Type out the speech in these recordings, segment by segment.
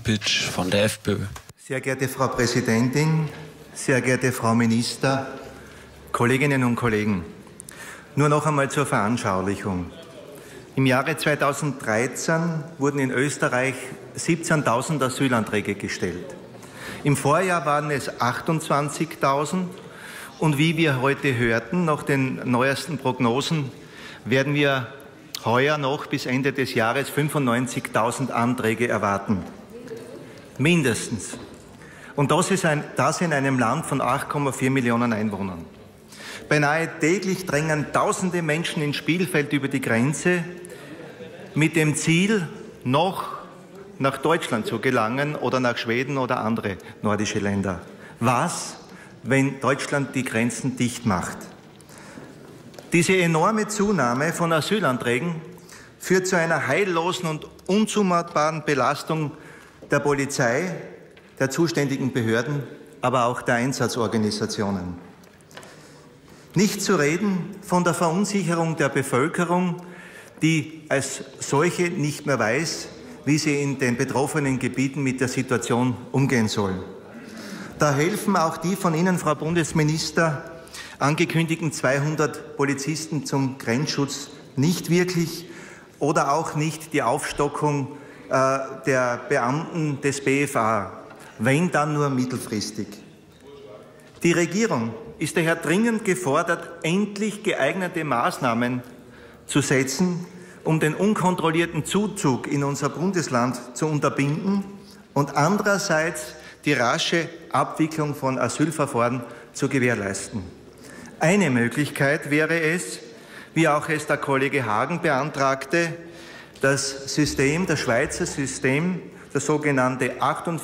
Kumpitsch von der FPÖ. Sehr geehrte Frau Präsidentin, sehr geehrte Frau Minister, Kolleginnen und Kollegen, nur noch einmal zur Veranschaulichung. Im Jahre 2013 wurden in Österreich 17.000 Asylanträge gestellt. Im Vorjahr waren es 28.000 und wie wir heute hörten, nach den neuesten Prognosen, werden wir heuer noch bis Ende des Jahres 95.000 Anträge erwarten. Mindestens. Und das in einem Land von 8,4 Millionen Einwohnern. Beinahe täglich drängen tausende Menschen ins Spielfeld über die Grenze mit dem Ziel, noch nach Deutschland zu gelangen oder nach Schweden oder andere nordische Länder. Was, wenn Deutschland die Grenzen dicht macht? Diese enorme Zunahme von Asylanträgen führt zu einer heillosen und unzumutbaren Belastung der Polizei, der zuständigen Behörden, aber auch der Einsatzorganisationen. Nicht zu reden von der Verunsicherung der Bevölkerung, die als solche nicht mehr weiß, wie sie in den betroffenen Gebieten mit der Situation umgehen sollen. Da helfen auch die von Ihnen, Frau Bundesminister, angekündigten 200 Polizisten zum Grenzschutz nicht wirklich oder auch nicht die Aufstockung der Beamten des BFA, wenn dann nur mittelfristig. Die Regierung ist daher dringend gefordert, endlich geeignete Maßnahmen zu setzen, um den unkontrollierten Zuzug in unser Bundesland zu unterbinden und andererseits die rasche Abwicklung von Asylverfahren zu gewährleisten. Eine Möglichkeit wäre es, wie auch es der Kollege Hagen beantragte, das Schweizer System, das sogenannte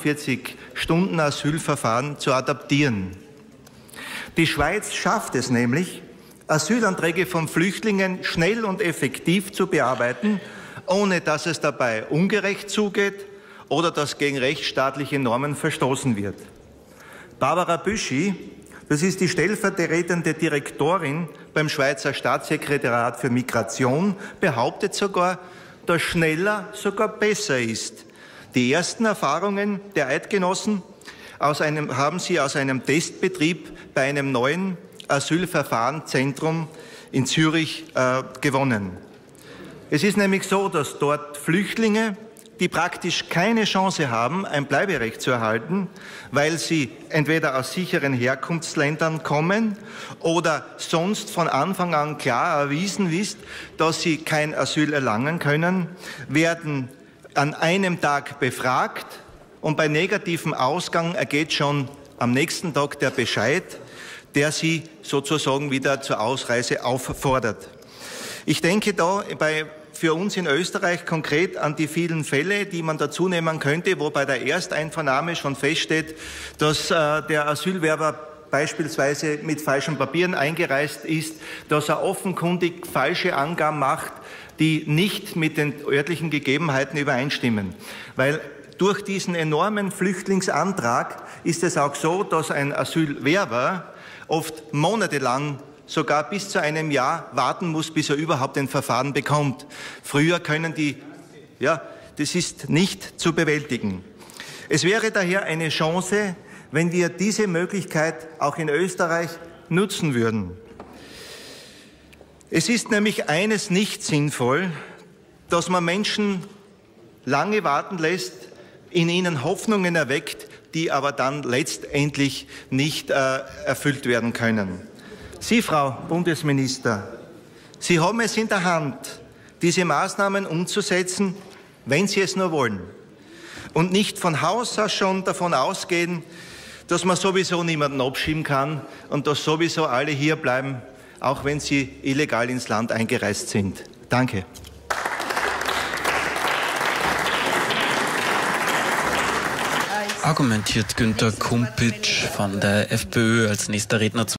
48-Stunden-Asylverfahren zu adaptieren. Die Schweiz schafft es nämlich, Asylanträge von Flüchtlingen schnell und effektiv zu bearbeiten, ohne dass es dabei ungerecht zugeht oder dass gegen rechtsstaatliche Normen verstoßen wird. Barbara Büschi, das ist die stellvertretende Direktorin beim Schweizer Staatssekretariat für Migration, behauptet sogar, dass schneller sogar besser ist. Die ersten Erfahrungen der Eidgenossen haben sie aus einem Testbetrieb bei einem neuen Asylverfahrenzentrum in Zürich gewonnen. Es ist nämlich so, dass dort Flüchtlinge, die praktisch keine Chance haben, ein Bleiberecht zu erhalten, weil sie entweder aus sicheren Herkunftsländern kommen oder sonst von Anfang an klar erwiesen ist, dass sie kein Asyl erlangen können, werden an einem Tag befragt und bei negativem Ausgang ergeht schon am nächsten Tag der Bescheid, der sie sozusagen wieder zur Ausreise auffordert. Ich denke da für uns in Österreich konkret an die vielen Fälle, die man dazu nehmen könnte, wo bei der Ersteinvernahme schon feststeht, dass der Asylwerber beispielsweise mit falschen Papieren eingereist ist, dass er offenkundig falsche Angaben macht, die nicht mit den örtlichen Gegebenheiten übereinstimmen. Weil durch diesen enormen Flüchtlingsantrag ist es auch so, dass ein Asylwerber oft monatelang, sogar bis zu einem Jahr warten muss, bis er überhaupt ein Verfahren bekommt. Früher das ist nicht zu bewältigen. Es wäre daher eine Chance, wenn wir diese Möglichkeit auch in Österreich nutzen würden. Es ist nämlich eines nicht sinnvoll, dass man Menschen lange warten lässt, in ihnen Hoffnungen erweckt, die aber dann letztendlich nicht erfüllt werden können. Sie, Frau Bundesminister, Sie haben es in der Hand, diese Maßnahmen umzusetzen, wenn Sie es nur wollen. Und nicht von Haus aus schon davon ausgehen, dass man sowieso niemanden abschieben kann und dass sowieso alle hier bleiben, auch wenn sie illegal ins Land eingereist sind. Danke. Argumentiert Günther Kumpitsch von der FPÖ als nächster Redner.